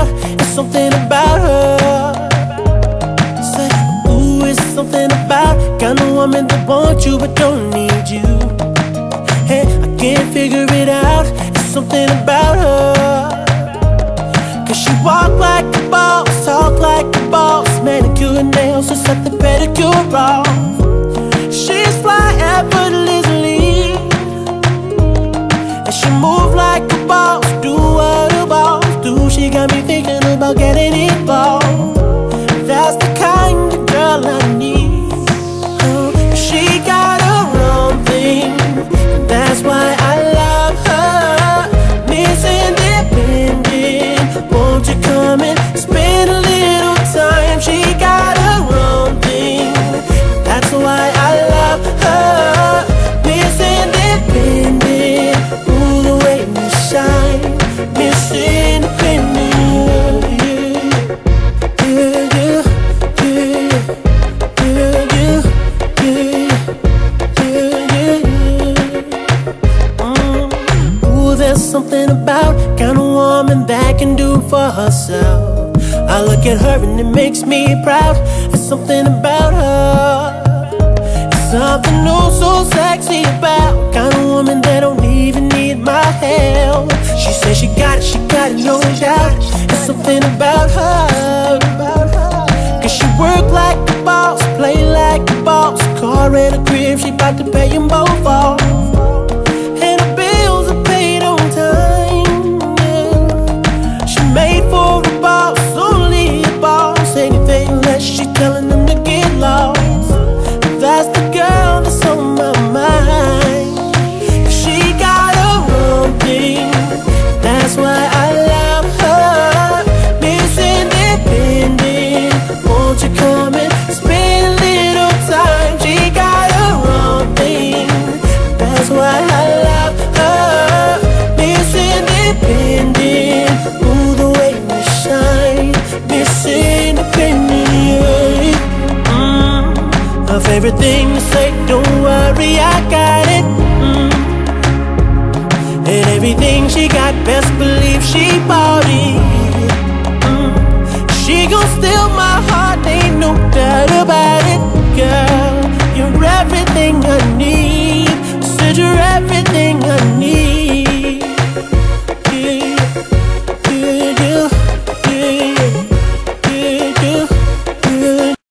about, it's something about her. Say, ooh, it's something about kind of woman that wants you but don't need you. Hey, I can't figure it out, it's something about her. Cause she walk like a boss, talk like a boss, manicure and nails, just set the pedicure off. She's fly effortlessly, and she move like a boss, do what a boss do. She got me thinking about getting involved. That's the kind of girl I need. She got her own thing, that's why I love her. Miss Independent, won't you come and spend a little time? She got her own thing, that's why I love her. Miss Independent, ooh, the way you shine. Miss Independent, there's something about kind of woman that can do for herself. I look at her and it makes me proud. There's something about her, it's something new, so sexy about kind of woman that don't even need my help. She says she got it, no doubt. It's something about her, cause she work like a boss, play like a boss. Car and a crib, she bout to pay them both off. And her bills are paid on time, yeah. She made for a boss, only a boss. Anything less, she telling them to get lost. That's the girl that's on my mind. She got her own thing, that's why I love her. Miss Independent, won't you come and spend a little time? She got her own thing, that's why I love her. Miss Independent, ooh, the way you shine. Miss Independent, her favorite thing to say, don't worry, I got it. And everything she got, best believe she bought it. She gon' steal my heart, ain't no doubt about it. Girl, you're everything I need. Said you're everything I need.